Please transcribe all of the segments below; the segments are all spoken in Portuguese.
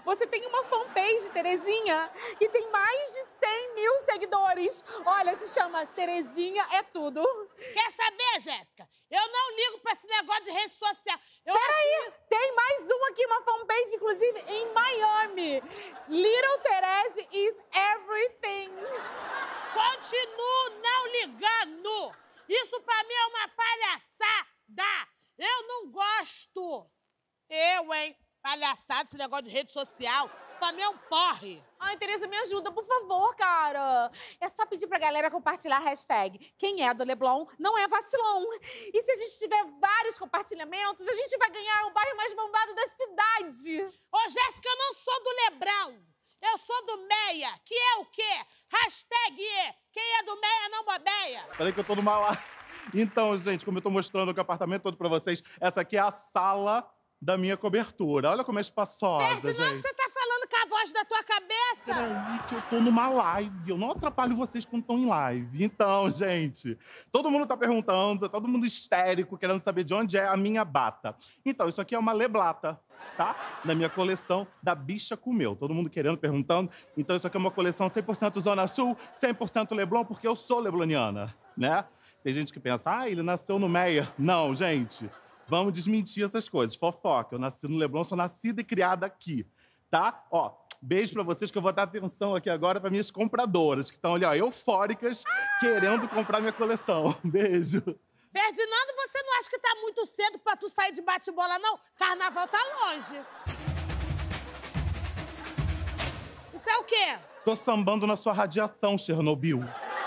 Você tem uma fanpage, Terezinha, que tem mais de 100 mil seguidores. Olha, se chama Terezinha é Tudo. Quer saber, Jéssica? Eu não ligo pra esse negócio de rede social. Peraí, tem mais uma aqui, uma fanpage, inclusive, em Miami. Little Terese is everything. Continuo não ligando. Isso pra mim é uma palhaçada. Eu não gosto. Hein? Palhaçada, esse negócio de rede social. Isso pra mim é um porre. Ai, Tereza, me ajuda, por favor, cara. É só pedir pra galera compartilhar a hashtag Quem é do Leblon não é vacilão. E se a gente tiver vários compartilhamentos, a gente vai ganhar o bairro mais bombado da cidade. Ô, Jéssica, eu não sou do Lebrão. Eu sou do Meia, que é o quê? Hashtag quem é do Meia não bobeia. Falei que eu tô numa live. Então, gente, como eu tô mostrando aqui o apartamento todo pra vocês, essa aqui é a sala da minha cobertura. Olha como é espaçosa, Ferdinando, gente. você tá falando com a voz da tua cabeça? Peraí, que eu tô numa live. Eu não atrapalho vocês quando estão em live. Então, gente, todo mundo tá perguntando, todo mundo histérico, querendo saber de onde é a minha bata. Então, isso aqui é uma leblata, tá? Da minha coleção da Bicha Comeu. Todo mundo querendo, perguntando. Então, isso aqui é uma coleção 100% Zona Sul, 100% Leblon, porque eu sou lebloniana, né? Tem gente que pensa, ele nasceu no Meia. Não, gente. Vamos desmentir essas coisas. Fofoca. Eu nasci no Leblon, sou nascida e criada aqui, tá? Ó, beijo pra vocês, que eu vou dar atenção aqui agora pra minhas compradoras, que estão ali, ó, eufóricas, querendo comprar minha coleção. Beijo. Ferdinando, você não acha que tá muito cedo pra tu sair de bate-bola, não? Carnaval tá longe. Isso é o quê? Tô sambando na sua radiação, Chernobyl.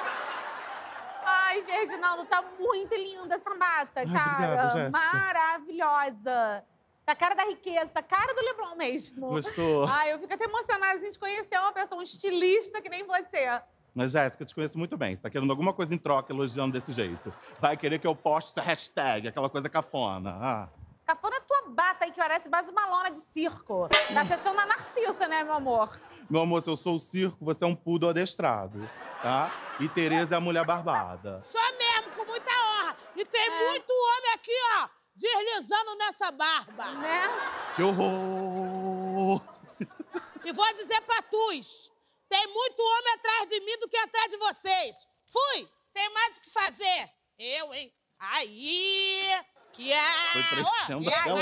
Ai, Ferdinando, tá muito linda essa bata, cara. Obrigado, Jéssica. Maravilhosa. Tá cara da riqueza, tá cara do Leblon mesmo. Gostou? Ai, eu fico até emocionada a gente conhecer uma pessoa, um estilista que nem você. Mas, Jéssica, eu te conheço muito bem. Você tá querendo alguma coisa em troca, elogiando desse jeito. Vai querer que eu poste essa hashtag, aquela coisa cafona. Cafona é tua bata aí, que parece mais uma lona de circo. Tá se achando a Narcissa, né, meu amor? Meu amor, se eu sou o circo, você é um poodle adestrado, tá? E Tereza é a mulher barbada. Só mesmo, com muita honra. E tem muito homem aqui, ó, deslizando nessa barba. Né? Que horror! E vou dizer pra tus, tem muito homem atrás de mim do que atrás de vocês. Fui, tem mais o que fazer. Eu, hein? Aí, que é... Foi preenchendo aquela...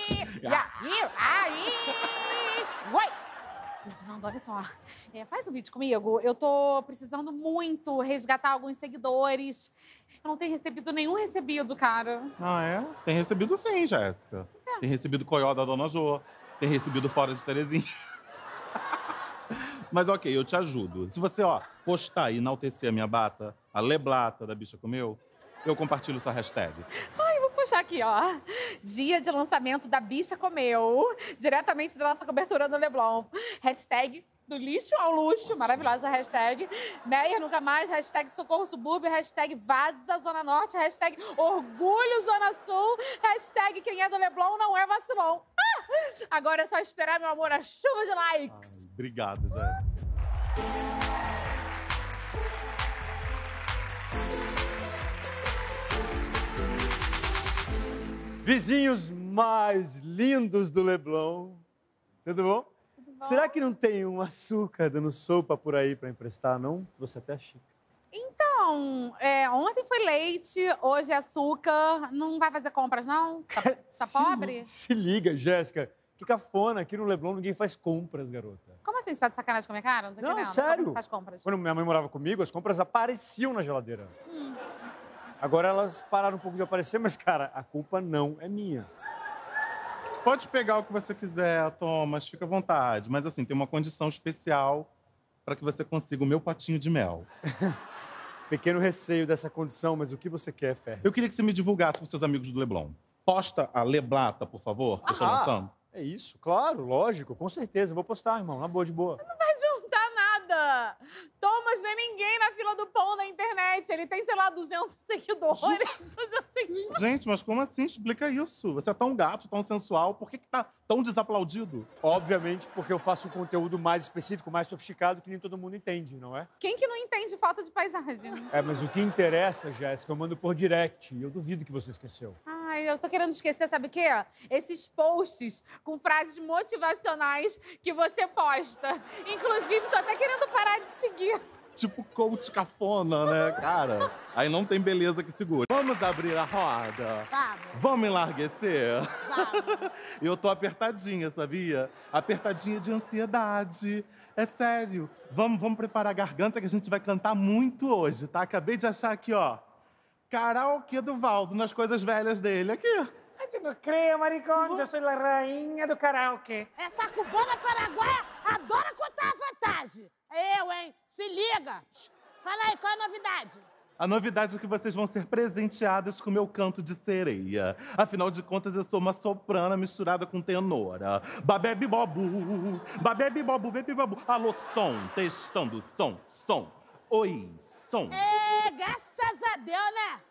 Oi! Ferdinando, olha só. Faz um vídeo comigo. Eu tô precisando muito resgatar alguns seguidores. Eu não tenho recebido nenhum recebido, cara. Ah, é? Tem recebido sim, Jéssica. Tem recebido coió da Dona Jô. Tem recebido fora de Terezinha. Mas ok, eu te ajudo. Se você, postar e enaltecer a minha bata, a leblata da Bicha Comeu, eu compartilho sua hashtag. Ai, vou puxar aqui, ó. Dia de lançamento da Bicha Comeu, diretamente da nossa cobertura do Leblon. Hashtag do lixo ao luxo, maravilhosa hashtag. Meia nunca mais, hashtag socorro subúrbio, hashtag vaza Zona Norte, hashtag orgulho Zona Sul, hashtag quem é do Leblon não é vacilão. Agora é só esperar, meu amor, a chuva de likes. Ai, obrigado, Jéssica. Vizinhos mais lindos do Leblon. Tudo bom? Será que não tem um açúcar dando sopa por aí para emprestar, não? Você até chique. Então, ontem foi leite, hoje é açúcar. Não vai fazer compras, não? Tá pobre? Se liga, Jéssica. Que cafona. Aqui no Leblon ninguém faz compras, garota. Como assim? Você tá de sacanagem com a minha cara? Não tô Não, entendendo. sério. Como faz compras? Quando minha mãe morava comigo, as compras apareciam na geladeira. Agora elas pararam um pouco de aparecer, mas, cara, a culpa não é minha. Pode pegar o que você quiser, Thomas, fica à vontade. Mas assim, tem uma condição especial para que você consiga o meu potinho de mel. Pequeno receio dessa condição, mas o que você quer, Fer? Eu queria que você me divulgasse para os seus amigos do Leblon. Posta a leblata, por favor, que eu tô lançando. É isso, claro, lógico, com certeza. Vou postar, irmão, na boa, de boa. Não vai adiantar nada. Thomas não é ninguém na fila do pão na internet. Ele tem, sei lá, 200 seguidores. Gente, mas como assim? Explica isso. Você é tão gato, tão sensual, por que tá tão desaplaudido? Obviamente, porque eu faço um conteúdo mais específico, mais sofisticado, que nem todo mundo entende, não é? Quem que não entende falta de paisagem? É, mas o que interessa, Jéssica, eu mando por direct. E eu duvido que você esqueceu. Ai, eu tô querendo esquecer, sabe o quê? Esses posts com frases motivacionais que você posta. Inclusive, tô até querendo parar de seguir. Tipo coach cafona, né, cara? Aí não tem beleza que segure. Vamos abrir a roda? Vamos. Vamos enlarguecer? Vamos. Eu tô apertadinha, sabia? Apertadinha de ansiedade. É sério. Vamos preparar a garganta que a gente vai cantar muito hoje, tá? Acabei de achar aqui, ó. Karaokê do Valdo, nas coisas velhas dele. Aqui. Eu não creio, maricón. Eu sou a rainha do karaokê. Essa cubana paraguaia adora contar a vantagem. Eu, hein? Se liga. Fala aí, qual é a novidade? A novidade é que vocês vão ser presenteadas com meu canto de sereia. Afinal de contas, eu sou uma soprana misturada com tenora. Babebe bobu, babebe bobu, bebe bobu. Alô, som, testando, som. Oi, som. É, graças a Deus, né?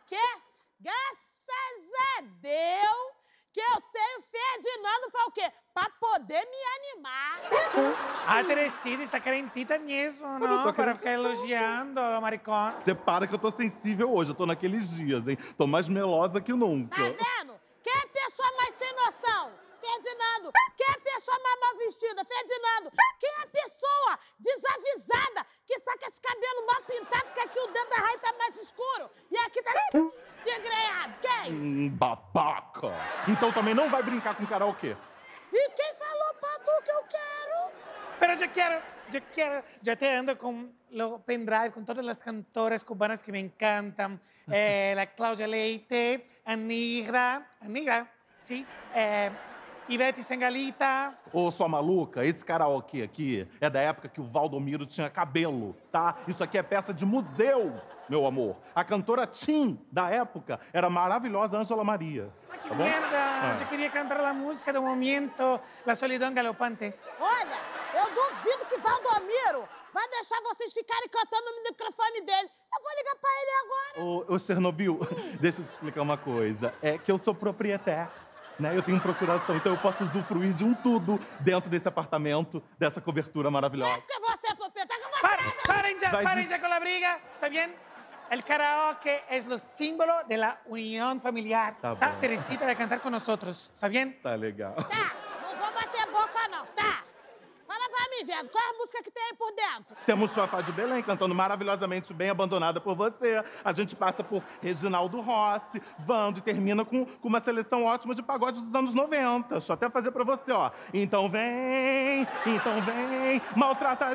Graças a Deus que eu tenho Ferdinando pra o quê? Pra poder me animar. A Teresita está carentita mesmo, não? tô Para querendo- ficar elogiando, maricón. Você para que eu tô sensível hoje, eu tô naqueles dias, hein? Tô mais melosa que nunca. Tá vendo? Quem é a pessoa mais sem noção? Ferdinando. Quem é a pessoa mais mal vestida? Ferdinando. Quem é a pessoa desavisada que saca esse cabelo mal pintado porque aqui o dedo da raia tá mais escuro e aqui tá degreado? Quem? Babaca! Então também não vai brincar com karaokê. E quem falou pra tu que eu quero? Pero yo quiero, yo te ando con los pendrive, con todas las cantoras cubanas que me encantan. La Cláudia Leite, Anigra, sí, Ivete Sengalita. Ô, sua maluca, esse karaokê aqui é da época que o Valdomiro tinha cabelo, tá? Isso aqui é peça de museu, meu amor. A cantora Tim, da época, era a maravilhosa Ângela Maria. Ay, qué Tá bom? mierda, yo quería cantar la música del movimiento, la solidão galopante. Olha, eu duvido que Valdomiro vai deixar vocês ficarem cantando no microfone dele. Eu vou ligar pra ele agora. Ô, Chernobyl, deixa eu te explicar uma coisa. É que eu sou proprietário, né? Eu tenho procuração, então eu posso usufruir de um tudo dentro desse apartamento, dessa cobertura É maravilhosa. porque você é proprietário que eu vou Paren ya, Vai, paren diz- ya con la briga, ¿está bien? El karaoke es lo símbolo de la unión familiar. Tá Está bom. Teresita de cantar con nosotros, ¿está bien? Tá legal. Tá, não vou bater boca não, tá? Fala pra mim, velho, qual é a música que tem aí por dentro? Temos Fafá de Belém cantando maravilhosamente Bem Abandonada por Você. A gente passa por Reginaldo Rossi, Vando e termina com uma seleção ótima de pagode dos anos 90. Deixa eu até fazer pra você, ó. Então vem, maltrata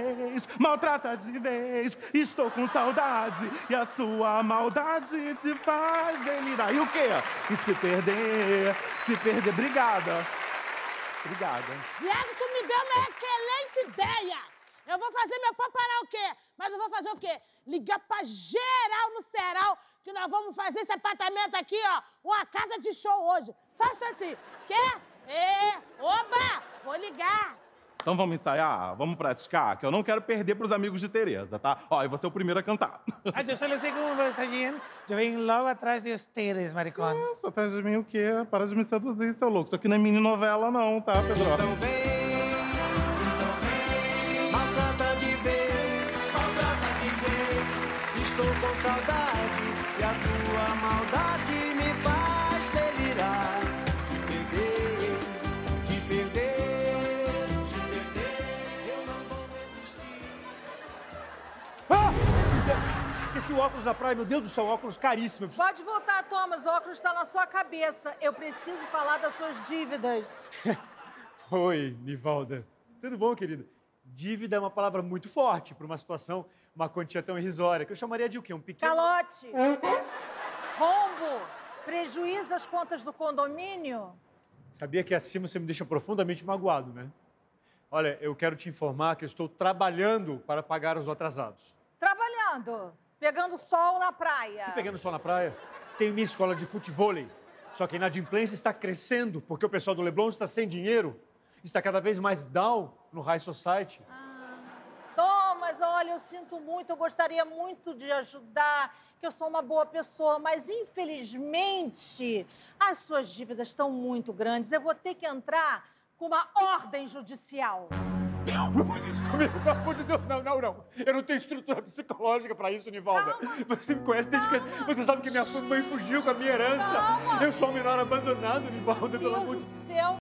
de vez. Estou com saudade e a sua maldade te faz delirar. E o quê? E se perder, obrigada. Viado, tu me deu uma excelente ideia. Eu vou fazer meu pau parar o quê? Mas eu vou fazer o quê? Ligar pra geral no Ceral, que nós vamos fazer esse apartamento aqui, ó, uma casa de show hoje. Só um instantinho. Quer? Oba! Vou ligar. Então vamos ensaiar? Vamos praticar? Que eu não quero perder pros amigos de Tereza, tá? Ó, e você é o primeiro a cantar. Ah, yo soy el segundo, ¿está bien? Yo vengo logo atrás de ustedes, maricón. Você atrás de mim o quê? Para de me seduzir, seu louco. Isso aqui não é mini novela, não, tá, Pedro? Então vem, maltrata de vez. Estou com saudade e a tua maldade me faz delirar. Te perder, eu não vou resistir. Esqueci o óculos da praia, meu Deus do céu, óculos caríssimo. Pode voltar, Thomas. O óculos está na sua cabeça. Eu preciso falar das suas dívidas. Oi, Nivalda. Tudo bom, querida? Dívida é uma palavra muito forte para uma situação, uma quantia tão irrisória, que eu chamaria de o quê? Um pequeno... Calote. Rombo. Prejuízo às contas do condomínio. Sabia que acima você me deixa profundamente magoado, né? Olha, eu quero te informar que eu estou trabalhando para pagar os atrasados. Trabalhando. Pegando sol na praia. Tô pegando sol na praia, tenho minha escola de futevôlei. Só que a inadimplência está crescendo, porque o pessoal do Leblon está sem dinheiro. Está cada vez mais down no High Society. Thomas, olha, eu sinto muito, eu gostaria muito de ajudar, que eu sou uma boa pessoa, mas infelizmente as suas dívidas estão muito grandes. Eu vou ter que entrar com uma ordem judicial. Comigo, pelo amor de Deus, não. Eu não tenho estrutura psicológica pra isso, Nivalda. Você me conhece desde que... Você sabe que minha mãe fugiu com a minha herança. Calma. Eu sou um menor abandonado, Nivalda, pelo amor Deus de do céu.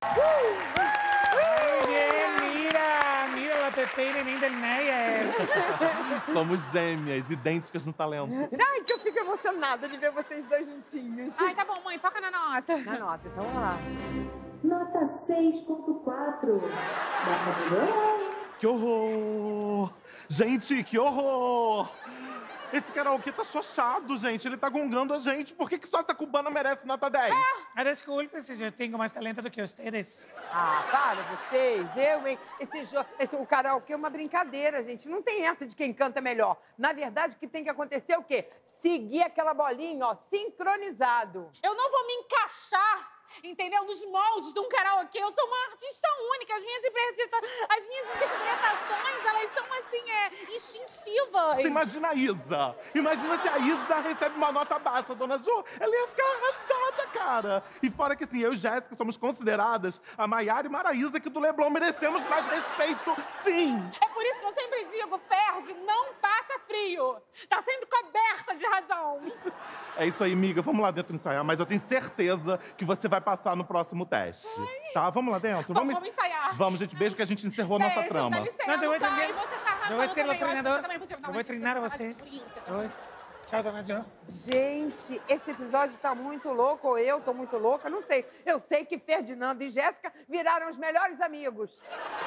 Muy bien, mira la Pepe y Nenín del Meyer. Somos gêmeas, idênticas no talento. Ai, que eu fico emocionada de ver vocês dois juntinhos. Ai, tá bom, mãe, foca na nota. Na nota, então vamos lá. Nota 6.4. Dá pra melhorar? Que horror! Gente, que horror! Esse karaokê tá chochado, gente. Ele tá gongando a gente. Por que só essa cubana merece nota 10? Desculpe-se, eu tenho mais talento do que vocês. Ah, para vocês. Eu, hein? O karaokê é uma brincadeira, gente. Não tem essa de quem canta melhor. Na verdade, o que tem que acontecer é o quê? Seguir aquela bolinha, ó, sincronizado. Eu não vou me encaixar, entendeu? Nos moldes de um karaokê. Eu sou uma artista única. As minhas interpretações, elas são, assim, instintivas. Você imagina a Isa. Imagina se a Isa recebe uma nota baixa, dona Ju. Ela ia ficar arrasada, cara. E fora que, assim, eu e Jéssica somos consideradas a Maiara e Maraísa aqui do Leblon. Merecemos mais respeito, sim. É por isso que eu sempre digo, Ferdi, não passa frio. Tá sempre coberta de razão. É isso aí, amiga. Vamos lá dentro ensaiar. Mas eu tenho certeza que você vai passar no próximo teste. Tá? Vamos lá dentro? Vamos ensaiar. Vamos, gente. Beijo que a gente encerrou nossa trama. Dá licença, Não, eu vou sai, entender. você tá arrasando Eu vou ser o também. treinador. Você também podia dar Eu uma vou treinar dica, vocês. mais bonita. Oi. Tchau, dona Jo. Gente, esse episódio tá muito louco, ou eu tô muito louca, não sei. Eu sei que Ferdinando e Jéssica viraram os melhores amigos.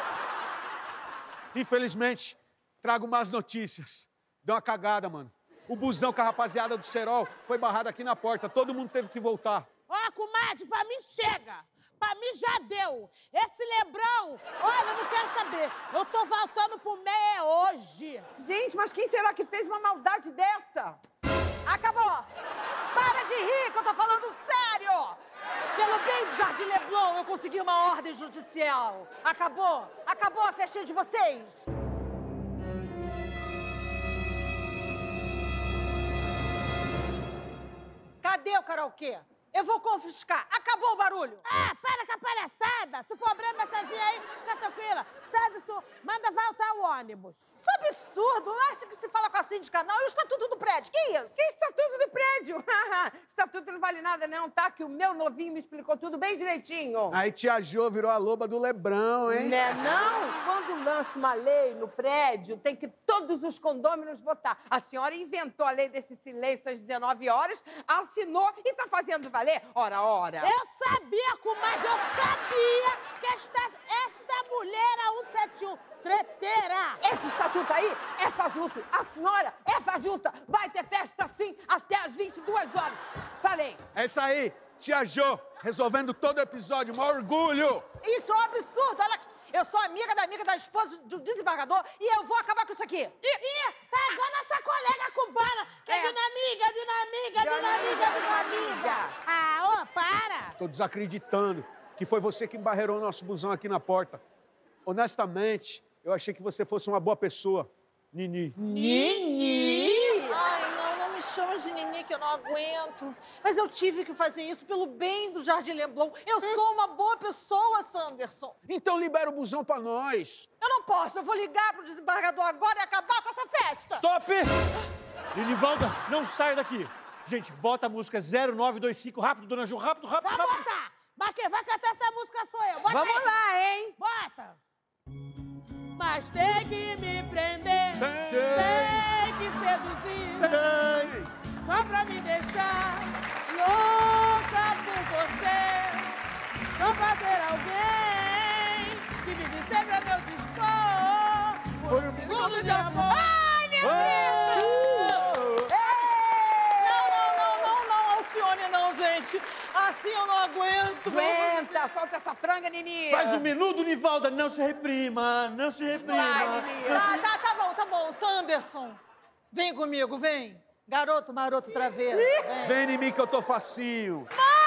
Infelizmente, trago más notícias. Deu uma cagada, mano. O busão com a rapaziada do Serol foi barrado aqui na porta. Todo mundo teve que voltar. Ó, comadre, pra mim chega. Pra mim já deu. Esse Lebrão, olha, eu não quero saber. Eu tô voltando pro meia hoje. Gente, mas quem será que fez uma maldade dessa? Acabou! Para de rir, que eu tô falando sério! Pelo bem do Jardim Leblon, eu consegui uma ordem judicial. Acabou! Acabou a festinha de vocês! Cadê o karaokê? Eu vou confiscar. Acabou o barulho. Ah, para com a palhaçada. Se o problema é essa zinha aí, fica tranquila. Sanderson, manda voltar o ônibus. Isso é absurdo. Não é assim que se fala com a síndica, não. E o estatuto do prédio? Que isso? Que estatuto do prédio? Estatuto não vale nada não, tá? Que o meu novinho me explicou tudo bem direitinho. Aí tia Jo virou a loba do Lebrão, hein? Né não? Quando lança uma lei no prédio, tem que todos os condôminos votar. A senhora inventou a lei desse silêncio às 19 horas, assinou e tá fazendo valer. Ora. Eu sabia, comadre, eu sabia que esta mulher era 171. Treteira. Esse estatuto aí é fajuto. A senhora é fajuta. Vai ter festa sim até às 22 horas. Falei. É isso aí. Tia Jo, resolvendo todo o episódio. Maior orgulho. Isso é um absurdo. Olha, eu sou amiga da esposa do desembargador e eu vou acabar com isso aqui. Ih, tá igual nossa colega cubana, que é dinamiga. Ah, ô, para. Tô desacreditando que foi você que embarreirou o nosso busão aqui na porta. Honestamente, eu achei que você fosse uma boa pessoa, Nini. Ai, não me chama de Nini que eu não aguento. Mas eu tive que fazer isso pelo bem do Jardim Leblon. Eu sou uma boa pessoa, Sanderson. Então libera o busão pra nós. Eu não posso. Eu vou ligar pro desembargador agora e acabar com essa festa. Stop! Linivalda, não saia daqui. Gente, bota a música 0925, rápido, dona Ju, rápido. Vai botar. Mas quem vai cantar essa música sou eu. Bota Vamos aí. lá, hein? Bota. Mas tem que me prender, tem que seduzir, só pra me deixar louca por você, só pra ter alguém que me dizer pra meu dispor, por um segundo de amor. Ai, meu Deus! Não, Alcione, não, gente. Assim eu não aguento. Aguenta, solta essa franga, Nini. Faz um minuto, Nivalda, não se reprima, não se reprima. Vai, Nini. Tá bom. Sanderson, vem comigo, vem. Garoto, maroto, traveiro. Vem em mim que eu tô facinho.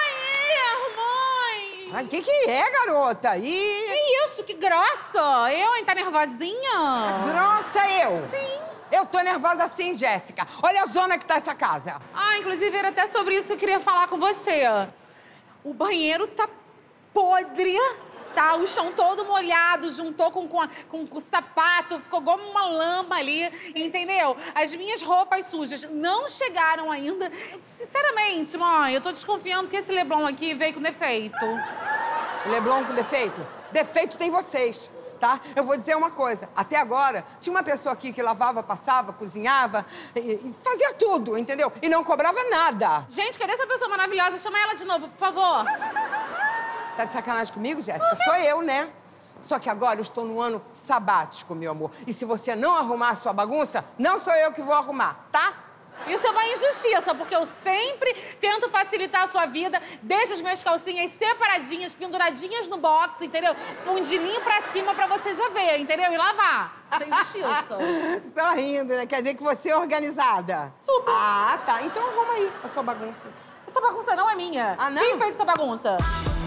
Mãe! Ai, que é, garota? Que isso, que grossa! Eu, hein, tá nervosinha? Grossa eu? Sim. Eu tô nervosa sim, Jéssica. Olha a zona que tá essa casa. Ah, inclusive era até sobre isso que eu queria falar com você. O banheiro tá podre. tá? O chão todo molhado, juntou com o sapato, ficou como uma lama ali, entendeu? As minhas roupas sujas não chegaram ainda. Sinceramente, mãe, eu tô desconfiando que esse Leblon aqui veio com defeito. Leblon com defeito? Defeito tem vocês. Tá? Eu vou dizer uma coisa. Até agora, tinha uma pessoa aqui que lavava, passava, cozinhava e fazia tudo, entendeu? E não cobrava nada. Gente, cadê essa pessoa maravilhosa? Chama ela de novo, por favor. Tá de sacanagem comigo, Jéssica? Sou eu, né? Só que agora eu estou no ano sabático, meu amor. E se você não arrumar a sua bagunça, não sou eu que vou arrumar, tá? Isso é uma injustiça, porque eu sempre tento facilitar a sua vida, deixo as minhas calcinhas separadinhas, penduradinhas no box, entendeu? Fundilinho pra cima pra você já ver, entendeu? E lavar. Isso é injustiça. Só rindo, né? Quer dizer que você é organizada. Super. Ah, tá. Então arruma aí a sua bagunça. Essa bagunça não é minha. Ah, não? Quem fez essa bagunça?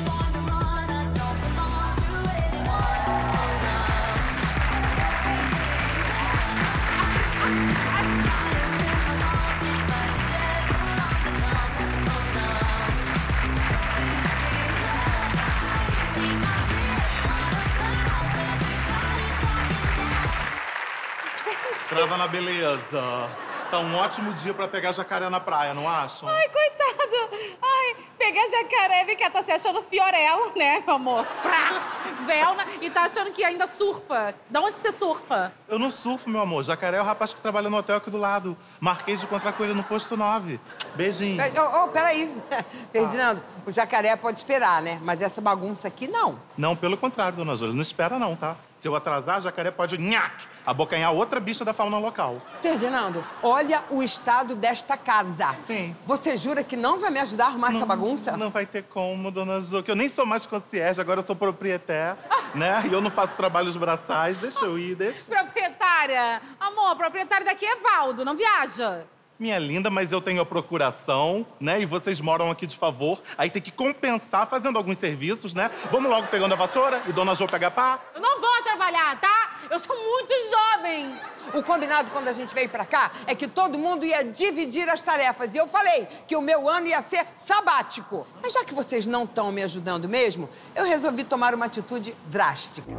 Trava na beleza. Tá um ótimo dia pra pegar jacaré na praia, não acham? Ai, coitado. Ai, pegar jacaré, vem cá, tá se achando Fiorella, né, meu amor? Pra Velna, e tá achando que ainda surfa. Da onde que você surfa? Eu não surfo, meu amor. Jacaré é o rapaz que trabalha no hotel aqui do lado. Marquei de encontrar com ele no posto 9. Beijinho. Peraí. Ferdinando, o jacaré pode esperar, né? Mas essa bagunça aqui, não. Não, pelo contrário, dona Júlia. Não espera não, tá? Se eu atrasar, jacaré pode abocanhar outra bicha da fauna local. Ferdinando, olha o estado desta casa. Sim. Você jura que não vai me ajudar a arrumar essa bagunça? Não vai ter como, dona Jô, que eu nem sou mais concierge, agora eu sou proprietária, né? E eu não faço trabalhos braçais. Deixa eu ir, deixa. Proprietária. Amor, proprietário daqui é Valdo, não viaja. Minha linda, mas eu tenho a procuração, né? E vocês moram aqui de favor. Aí tem que compensar fazendo alguns serviços, né? Vamos logo pegando a vassoura e dona Jô pega pá. Eu não vou trabalhar, tá? Eu sou muito jovem. O combinado quando a gente veio pra cá é que todo mundo ia dividir as tarefas. E eu falei que o meu ano ia ser sabático. Mas já que vocês não estão me ajudando mesmo, eu resolvi tomar uma atitude drástica.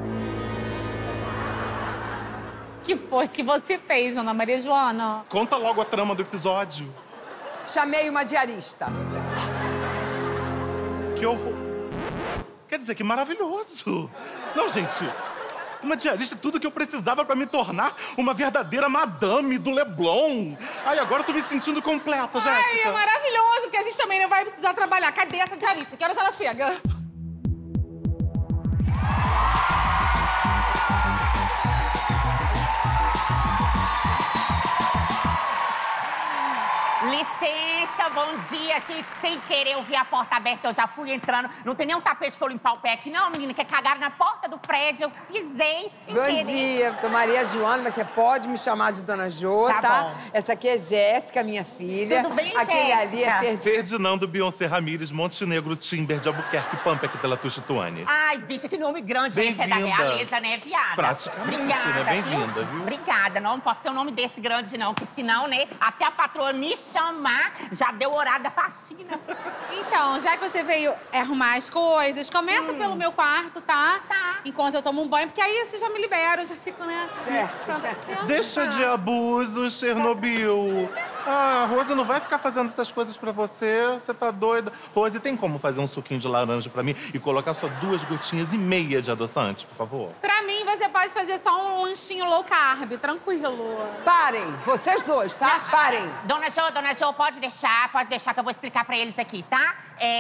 O que foi que você fez, Ana Maria Joana? Conta logo a trama do episódio. Chamei uma diarista. Que horror. Quer dizer, que maravilhoso. Não, gente... Uma diarista é tudo que eu precisava pra me tornar uma verdadeira madame do Leblon. Ai, agora eu tô me sentindo completa, Jéssica. Ai, é maravilhoso, porque a gente também não vai precisar trabalhar. Cadê essa diarista? Que horas ela chega? Licença, bom dia, gente. Sem querer, eu vi a porta aberta, eu já fui entrando. Não tem nem um tapete pra eu limpar o pé aqui, não, menina, que cagaram na porta do prédio. Eu pisei sem querer. Bom dia, sou Maria Joana, mas você pode me chamar de Dona Jô, tá? Bom. Essa aqui é Jéssica, minha filha. Tudo bem, Aquele Jéssica? ali é Ferdinando Beyoncé Ramírez, Montenegro Timber de Albuquerque, Pampec de la Tuche Tuane. Ai, bicha, que nome grande. Esse é da Bem-vinda. realeza, né, viada? Praticamente, Obrigada, né? Bem-vinda, viu? Obrigada. Não posso ter um nome desse grande, não, porque senão, né, até a patroa me chamar, já deu horário da faxina. Então, já que você veio arrumar as coisas, começa pelo meu quarto, tá? Tá. Enquanto eu tomo um banho, porque aí você já me libera, eu já fico, né? Pronto aqui, ó. Deixa de abuso, Chernobyl. Ah, Rose não vai ficar fazendo essas coisas pra você. Você tá doida? Rose, tem como fazer um suquinho de laranja pra mim e colocar só 2 gotinhas e meia de adoçante, por favor? Pra mim, você pode fazer só um lanchinho low carb, tranquilo. Parem, vocês dois, tá? Parem. Dona Jo, pode deixar que eu vou explicar pra eles aqui, tá?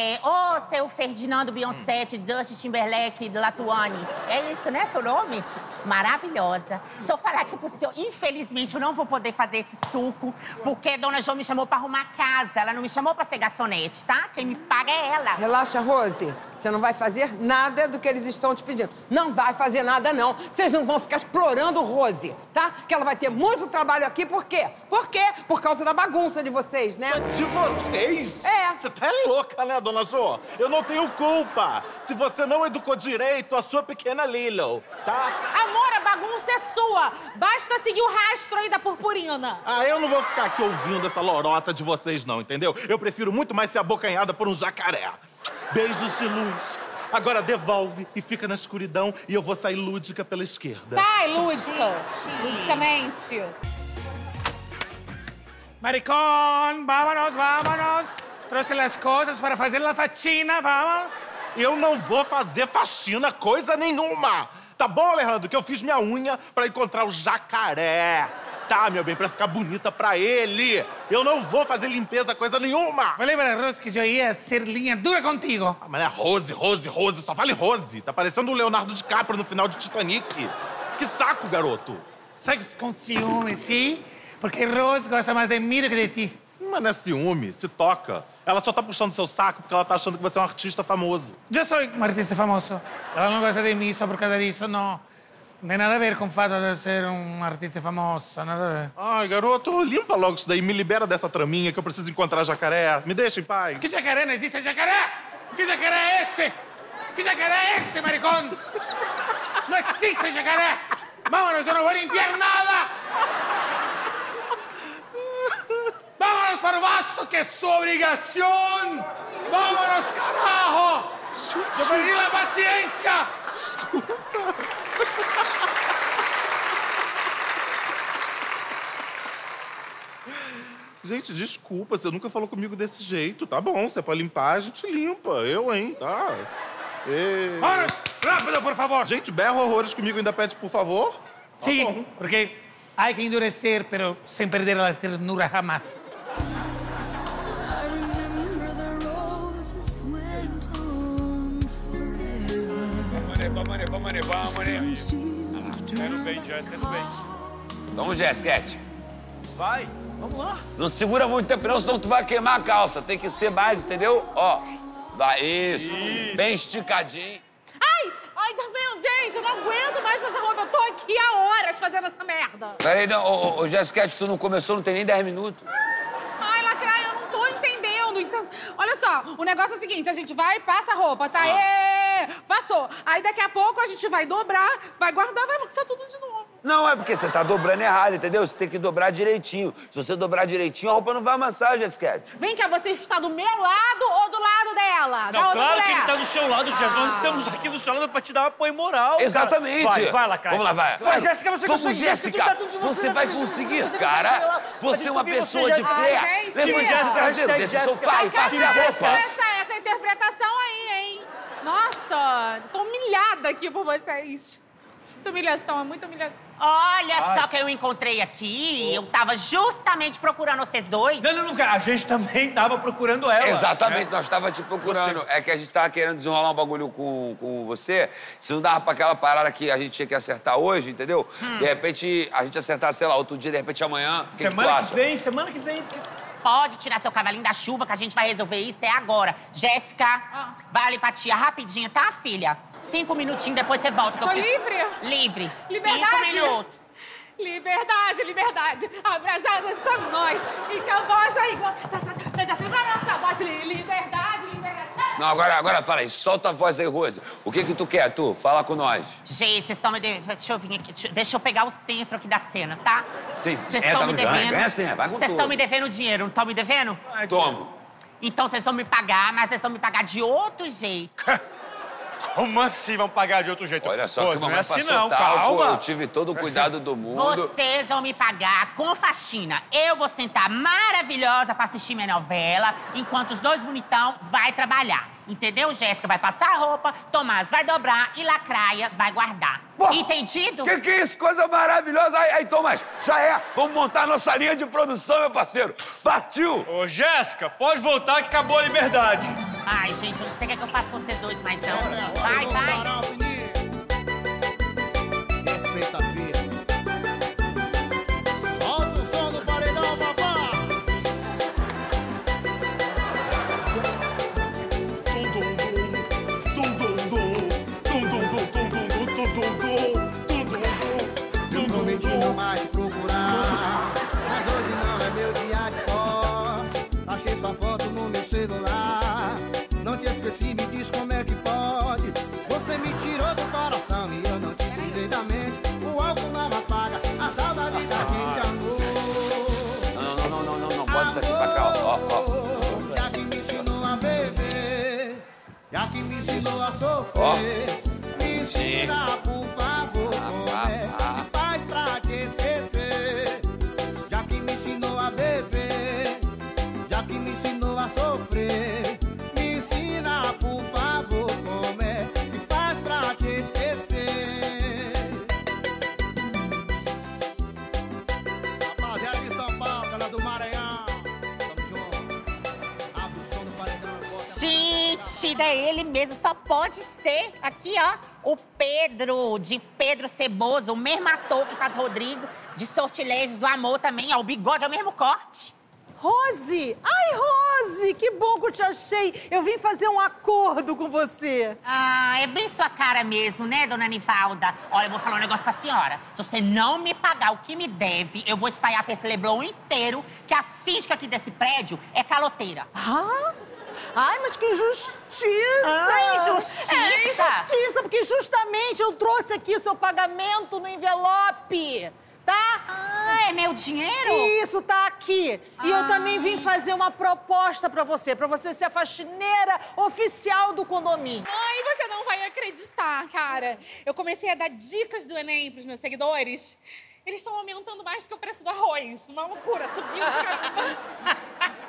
Ô, seu Ferdinando Beyoncé, de Justin Timberlake, de Latuane. É isso, né, seu nome? Maravilhosa. Deixa eu falar aqui pro senhor, infelizmente, eu não vou poder fazer esse suco, porque a Dona Jo me chamou pra arrumar a casa. Ela não me chamou pra ser garçonete, tá? Quem me paga é ela. Relaxa, Rose. Você não vai fazer nada do que eles estão te pedindo. Não vai fazer nada, não. Vocês não vão ficar explorando Rose, tá? Que ela vai ter muito trabalho aqui, por quê? Por quê? Por causa da bagunça de vocês, né? De vocês? É. Você tá louca, né, Dona Jo? Eu não tenho culpa. Se você não educou direito a sua pequena Lilo, tá? Amor, a bagunça é sua. Basta seguir o rastro aí da purpurina. Ah, eu não vou ficar aqui ouvindo essa lorota de vocês, não, entendeu? Eu prefiro muito mais ser abocanhada por um jacaré. Beijos de luz. Agora devolve e fica na escuridão e eu vou sair lúdica pela esquerda. Sai, lúdica. Ludicamente. Maricón, vámonos, vámonos. Trouxe as coisas para fazer a faxina, vamos. Eu não vou fazer faxina coisa nenhuma. Tá bom, Alejandro, que eu fiz minha unha pra encontrar o jacaré. Tá, meu bem, pra ficar bonita pra ele. Eu não vou fazer limpeza coisa nenhuma. Falei para Rose que eu ia ser linha dura contigo. Ah, mas é Rose, só fale Rose. Tá parecendo o Leonardo DiCaprio no final de Titanic. Que saco, garoto. Sai com ciúme, sim? Porque Rose gosta mais de mim do que de ti. Mas não é ciúme, se toca. Ela só tá puxando seu saco porque ela tá achando que você é um artista famoso. Eu sou um artista famoso. Ela não gosta de mim só por causa disso, não. Não tem nada a ver com o fato de ser um artista famoso, nada a ver. Ai, garoto, limpa logo isso daí. Me libera dessa traminha que eu preciso encontrar jacaré. Me deixa em paz. Que jacaré? Não existe jacaré! Que jacaré é esse? Que jacaré é esse, maricón? Não existe jacaré! Vámonos, eu não vou limpar nada! Vámonos para o vaso, que é sua obrigação! Vámonos, carajo! Eu perdi a paciência! Gente, desculpa, você nunca falou comigo desse jeito. Tá bom, se é pra limpar, a gente limpa. Eu, hein, tá? Vámonos! Rápido, por favor! Gente, berra horrores comigo, ainda pede por favor? Sim, tá bom. porque há que endurecer, pero sem perder a ternura jamás. Vamos, Indo bem, Jess, indo bem. Vamos, Jesscat. Vai, vamos lá. Não segura muito tempo não, senão tu vai queimar a calça. Tem que ser mais, entendeu? Ó, vai, isso. Bem esticadinho. Ai, tá vendo, gente? Eu não aguento mais fazer roupa. Eu tô aqui há horas fazendo essa merda. Peraí, não, ô, Jesscat, tu não começou, não tem nem 10 minutos. Ai, Lacraia, eu não tô entendendo. Então, olha só, o negócio é o seguinte, a gente vai e passa a roupa, tá? Passou. Aí daqui a pouco a gente vai dobrar, vai guardar, vai amassar tudo de novo. Não, é porque você tá dobrando errado, entendeu? Você tem que dobrar direitinho. Se você dobrar direitinho, a roupa não vai amassar, Jesscat. Vem cá, você está do meu lado ou do lado dela? Não, claro que ele tá do seu lado, Jess. Nós estamos aqui do seu lado pra te dar apoio moral. Exatamente. Cara. Vai, Lacraia. Vamos lá, vai. Vai, Jéssica, você Vamos, consegue, Jéssica. Você vai conseguir, cara. Você é uma pessoa de fé. Lembra, Jéssica, hashtag Jéssica. Essa interpretação aí, hein? Nossa, tô humilhada aqui por vocês. Muita humilhação, é muita humilhação. Olha só quem eu encontrei aqui. Eu tava justamente procurando vocês dois. Não, cara. A gente também tava procurando ela. Exatamente, nós tava te procurando. É que a gente tava querendo desenrolar um bagulho com você. Se não dava pra aquela parada que a gente tinha que acertar hoje, entendeu? De repente, a gente acertar, sei lá, outro dia, de repente amanhã. Semana que vem. Pode tirar seu cavalinho da chuva, que a gente vai resolver isso é Jéssica, vai ali pra tia rapidinho, tá, filha? 5 minutinhos, depois você volta. Tô livre? Livre. Liberdade. 5 minutos. Liberdade. Abraçadas estamos nós. E que a voz aí... Você já sempre a nossa voz. Liberdade. Não, agora fala aí. Solta a voz aí, Rose. O que tu quer, tu? Fala com nós. Gente, vocês estão me devendo... Deixa eu vir aqui. Deixa eu pegar o centro aqui da cena, tá? Sim. Vocês estão me devendo... Vai com Vocês estão me devendo dinheiro, não estão me devendo? Tomo. Então vocês vão me pagar, mas vocês vão me pagar de outro jeito. Como assim vão pagar de outro jeito? Olha só, que não é assim passou não, talco, calma. Eu tive todo o cuidado do mundo. Vocês vão me pagar com faxina. Eu vou sentar maravilhosa pra assistir minha novela, enquanto os dois bonitão vai trabalhar. Entendeu? Jéssica vai passar a roupa, Tomás vai dobrar e Lacraia vai guardar. Pô, entendido? Que é isso? Coisa maravilhosa. Aí, Tomás, já é. Vamos montar a nossa linha de produção, meu parceiro. Partiu! Ô, Jéssica, pode voltar que acabou a liberdade. Ai, gente, eu não sei o que eu faço com vocês dois, mas não. Vai. Respeita a vida. Solta o som do paredão, papá. Eu prometi não mais te procurar, mas hoje não é meu dia de sorte. Achei sua foto no meu celular. Não te esqueci, me diz como é que pode. Você me que me ensinou a sofrer. Me ensina, por favor, como é que faz pra te esquecer. Já que me ensinou a beber, já que me ensinou a sofrer. Me ensina, por favor, como é que faz pra te esquecer. Rapaziada de São Paulo, galera do Maranhão, tamo junto. Abre o som do paredão. Gente, é ele mesmo, só pode ser. Aqui, ó, o Pedro, de Pedro Ceboso, o mesmo ator que faz Rodrigo, de Sortilégios do Amor também, ó, o bigode é o mesmo corte. Rose! Ai, Rose! Que bom que eu te achei. Eu vim fazer um acordo com você. Ah, é bem sua cara mesmo, né, dona Nivalda? Olha, eu vou falar um negócio pra senhora. Se você não me pagar o que me deve, eu vou espalhar pra esse Leblon inteiro que a síndica aqui desse prédio é caloteira. Ah? Ai, mas que injustiça! Ah, injustiça? É injustiça, porque justamente eu trouxe aqui o seu pagamento no envelope, tá? Ah, é meu dinheiro? Isso, tá aqui. E eu também vim fazer uma proposta pra você ser a faxineira oficial do condomínio. Mãe, você não vai acreditar, cara. Eu comecei a dar dicas do Enem pros meus seguidores. Eles estão aumentando mais que o preço do arroz. Uma loucura, subiu, caramba.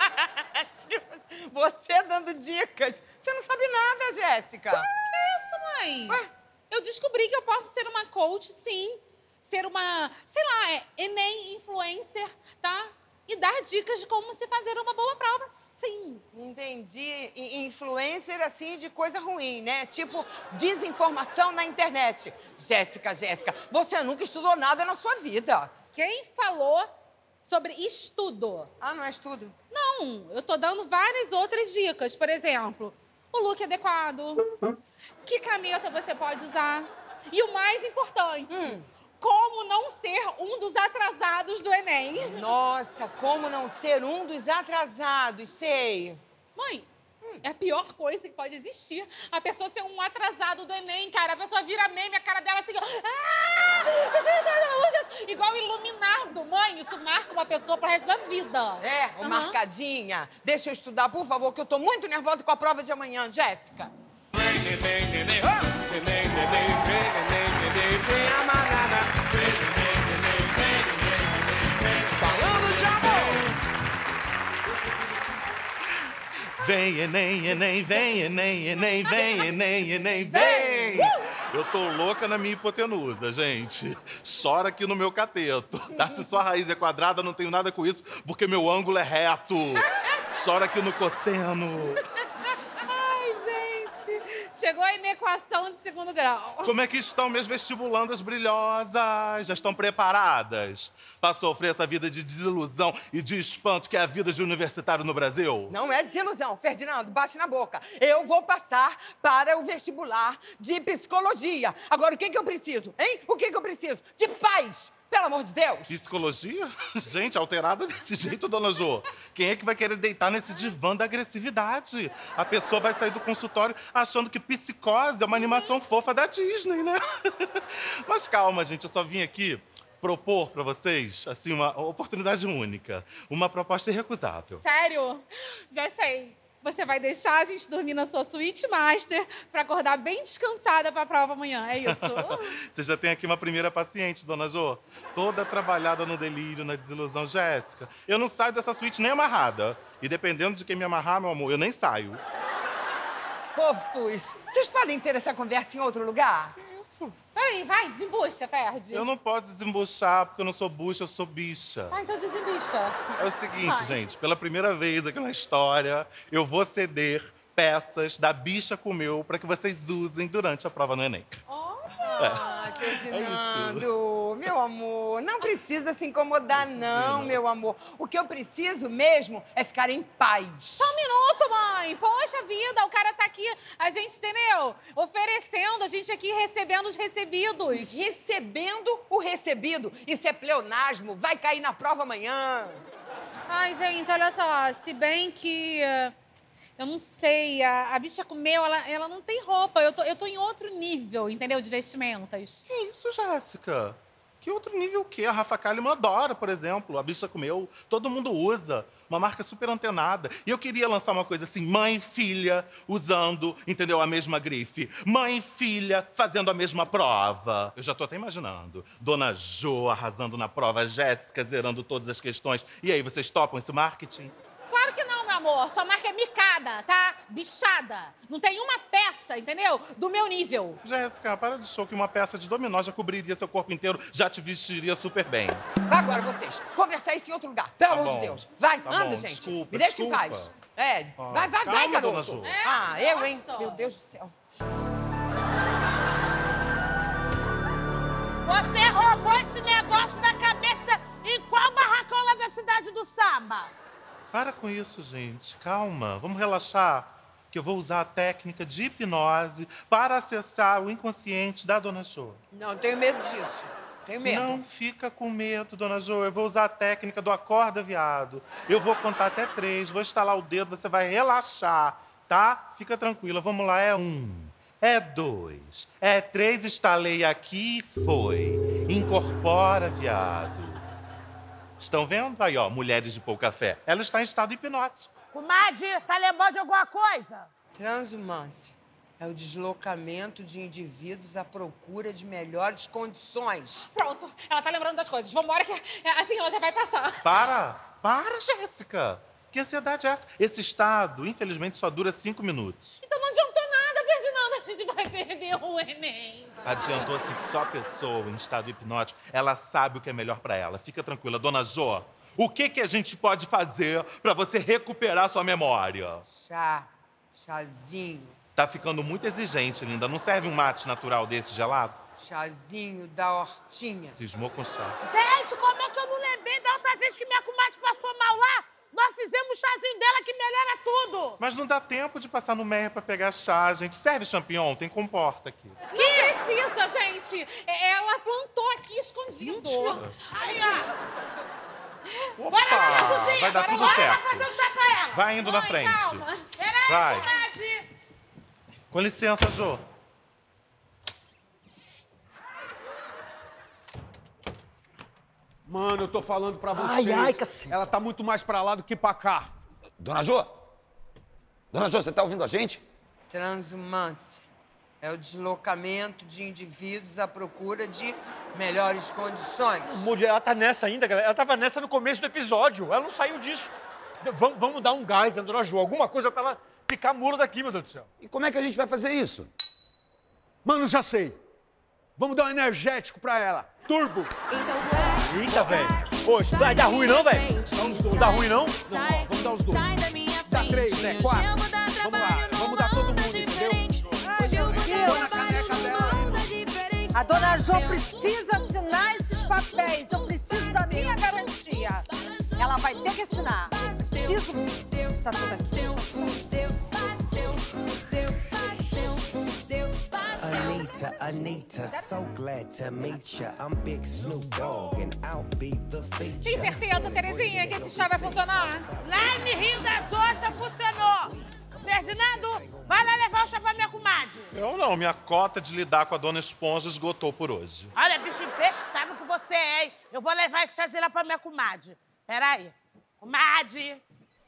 Você dando dicas. Você não sabe nada, Jéssica. Que isso, mãe? Ué? Eu descobri que eu posso ser uma coach, sim. Ser uma, sei lá, Enem influencer, tá? E dar dicas de como se fazer uma boa prova, sim. Entendi. Influencer, assim, de coisa ruim, né? Tipo, desinformação na internet. Jéssica, você nunca estudou nada na sua vida. Quem falou sobre estudo? Ah, não é estudo? Não, eu tô dando várias outras dicas. Por exemplo, o look adequado, que caneta você pode usar. E o mais importante, como não ser um dos atrasados do Enem. Nossa, como não ser um dos atrasados, sei. Mãe, é a pior coisa que pode existir. A pessoa ser um atrasado do Enem, cara. A pessoa vira meme, a cara dela assim... igual iluminado. Mãe, isso marca uma pessoa pro resto da vida. É, marcadinha. Deixa eu estudar, por favor, que eu tô muito nervosa com a prova de amanhã, Jéssica. Falando de amor. Vem, Enem, Enem, vem, Enem, Enem, vem, Enem, Enem, vem! Eu tô louca na minha hipotenusa, gente. Chora aqui no meu cateto, tá? Se sua raiz é quadrada, não tenho nada com isso, porque meu ângulo é reto. Chora aqui no cosseno. Ai, gente, chegou a inequação de segundo grau. Como é que estão minhas vestibulandas brilhosas? Já estão preparadas para sofrer essa vida de desilusão e de espanto que é a vida de universitário no Brasil? Não é desilusão, Ferdinando, bate na boca. Eu vou passar para o vestibular de psicologia. Agora, o que eu preciso, hein? O que eu preciso? De paz, pelo amor de Deus. Psicologia? Gente, alterada desse jeito, dona Jô. Quem é que vai querer deitar nesse divã da agressividade? A pessoa vai sair do consultório achando que Psicose é uma animação fofa da Disney, né? Mas calma, gente, eu só vim aqui propor pra vocês, assim, uma oportunidade única. Uma proposta irrecusável. Sério? Já sei. Você vai deixar a gente dormir na sua suíte master pra acordar bem descansada pra prova amanhã, é isso? Você já tem aqui uma primeira paciente, dona Jô. Toda trabalhada no delírio, na desilusão. Jéssica, eu não saio dessa suíte nem amarrada. E dependendo de quem me amarrar, meu amor, eu nem saio. Fofos, vocês podem ter essa conversa em outro lugar? Isso. Peraí, vai, desembucha, Ferdi. Eu não posso desembuchar porque eu não sou bucha, eu sou bicha. Ah, então desembucha. É o seguinte, Vai. gente, pela primeira vez aqui na história, eu vou ceder peças da bicha comeu para que vocês usem durante a prova no Enem. Ah, Ferdinando, meu amor, não precisa se incomodar, não, meu amor. O que eu preciso mesmo é ficar em paz. Só um minuto, mãe. Poxa vida, o cara tá aqui, a gente, entendeu? Oferecendo, a gente aqui recebendo os recebidos. Recebendo o recebido. Isso é pleonasmo, vai cair na prova amanhã. Ai, gente, olha só, se bem que... Eu não sei, a bicha comeu, ela não tem roupa. Eu tô em outro nível, entendeu? De vestimentas. Que isso, Jéssica? Que outro nível o quê? A Rafa Kalimann adora, por exemplo. A Bicha Comeu. Todo mundo usa. Uma marca super antenada. E eu queria lançar uma coisa assim, mãe e filha usando, entendeu? A mesma grife. Mãe e filha fazendo a mesma prova. Eu já tô até imaginando. Dona Jo arrasando na prova, Jéssica zerando todas as questões. E aí, vocês topam esse marketing? Claro que não, meu amor. Sua marca é micada, tá? Bichada. Não tem uma peça, entendeu? Do meu nível. Jéssica, para de show que uma peça de dominó já cobriria seu corpo inteiro, já te vestiria super bem. Vai agora, vocês. Conversar isso em outro lugar. Pelo amor de Deus. Vai, Tá anda, bom, gente. desculpa, Me deixa desculpa. em paz. É, vai, calma, garoto. Dona Jo. Eu, hein? Meu Deus do céu. Você roubou esse negócio da cabeça em qual barracão lá da cidade do samba? Para com isso, gente. Calma. Vamos relaxar. Que eu vou usar a técnica de hipnose para acessar o inconsciente da Dona Jo. Não, tenho medo disso. Tenho medo. Não fica com medo, Dona Jo. Eu vou usar a técnica do acorda, viado. Eu vou contar até 3, vou estalar o dedo, você vai relaxar, tá? Fica tranquila. Vamos lá, é 1, é 2, é 3, estalei aqui e foi. Incorpora, viado. Estão vendo? Aí, ó, mulheres de pouca fé. Ela está em estado hipnótico. Comadre, tá lembrando de alguma coisa? Transhumância é o deslocamento de indivíduos à procura de melhores condições. Pronto, ela tá lembrando das coisas. Vambora que assim ela já vai passar. Para, Jéssica. Que ansiedade é essa? Esse estado, infelizmente, só dura 5 minutos. Então não adiantou nada, Ferdinanda. A gente vai perder o Enem. Adiantou assim que só a pessoa em estado hipnótico, ela sabe o que é melhor pra ela. Fica tranquila, Dona Jo. O que a gente pode fazer pra você recuperar sua memória? Chazinho. Tá ficando muito exigente, linda. Não serve um mate natural desse gelado? Chazinho da hortinha. Cismou com chá. Gente, como é que eu não lembrei da outra vez que minha comadre passou mal lá? Nós fizemos o chazinho dela que melhora tudo. Mas não dá tempo de passar no Meia pra pegar chá, gente. Serve champignon, tem comporta aqui. Não precisa, gente. Ela plantou aqui escondido. Mentira. Aí, ó. Opa, vai dar tudo certo. Fazer o chá pra ela. Vai indo na frente. Calma. Peraí, Vai. comadre. Com licença, Jo. Mano, eu tô falando pra vocês. Ai, cacete. Ela tá muito mais pra lá do que pra cá. Dona Jo? Dona Jo, você tá ouvindo a gente? Transhumância é o deslocamento de indivíduos à procura de melhores condições. Moody, ela tá nessa ainda, galera. Ela tava nessa no começo do episódio. Ela não saiu disso. Vamos dar um gás na Dona Jo. Alguma coisa pra ela picar muro daqui, meu Deus do céu. E como é que a gente vai fazer isso? Mano, já sei. Vamos dar um energético pra ela. Turbo. Eita, velho. Pô, isso vai dar ruim não, velho? Não dá ruim não? Não, vamos dar os dois. Dá 3, né? 4. Vamos lá. Vamos dar todo mundo, entendeu? A Dona Jo precisa assinar esses papéis. Eu preciso da minha garantia. Ela vai ter que assinar. Preciso. Está tudo aqui. Anita, so glad to meet ya. I'm Big Snoop Dogg and I'll be the feature. Tem certeza, Terezinha, que esse chá vai funcionar? Lá em Rio das Ostras funcionou. Ferdinando, vai lá levar o chá pra minha comadre. Eu não, minha cota de lidar com a Dona Esponja esgotou por hoje. Olha, bicho imprestável que você é, hein? Eu vou levar esse chazinho lá pra minha comadre. Peraí. Comadre.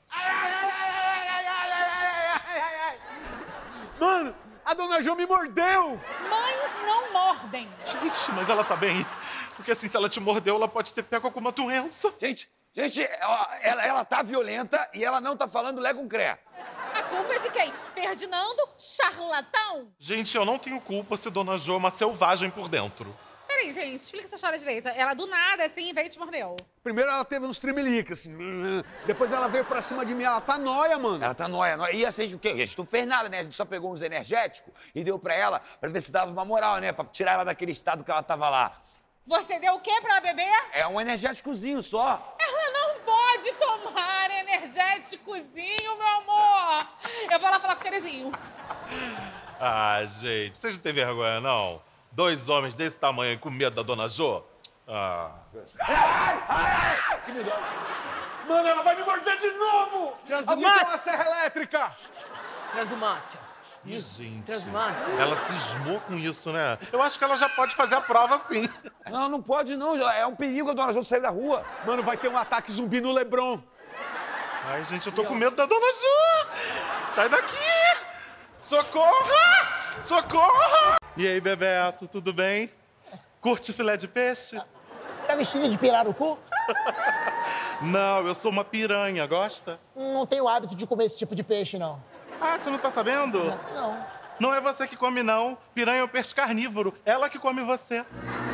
Mano, a Dona Jo me mordeu. Mães não mordem. Gente, mas ela tá bem. Porque assim, se ela te mordeu, ela pode ter pego alguma doença. Gente, ó, ela tá violenta e ela não tá falando lé com cré. A culpa é de quem? Ferdinando, charlatão? Gente, eu não tenho culpa se Dona Jo é uma selvagem por dentro. Peraí, gente, explica essa história direita. Ela do nada, assim, veio e te mordeu. Primeiro ela teve uns tremeliques, assim. Depois ela veio pra cima de mim. Ela tá nóia, mano. Ela tá nóia. E assim, o quê? A gente não fez nada, né? A gente só pegou uns energéticos e deu pra ela pra ver se dava uma moral, né? Pra tirar ela daquele estado que ela tava lá. Você deu o quê pra ela beber? É um energéticozinho só. Ela não pode tomar energéticozinho, meu amor. Eu vou lá falar com o Terezinho. Ah, gente, vocês não têm vergonha, não? 2 homens desse tamanho com medo da Dona Jo? Ah. Mano, ela vai me morder de novo! Alguém tem uma serra elétrica! Transhumância Gente, Transmance. ela cismou com isso, né? Eu acho que ela já pode fazer a prova sim. Não, não pode não. É um perigo a Dona Ju sair da rua. Mano, vai ter um ataque zumbi no Leblon. Ai, gente, eu tô com medo da Dona Ju. Sai daqui! Socorro! Socorro! E aí, Bebeto, tudo bem? Curte filé de peixe? Tá vestido de pirarucu? Não, eu sou uma piranha, gosta? Não tenho hábito de comer esse tipo de peixe, não. Ah, você não tá sabendo? Não. Não é você que come, não. Piranha é um peixe carnívoro. Ela que come você.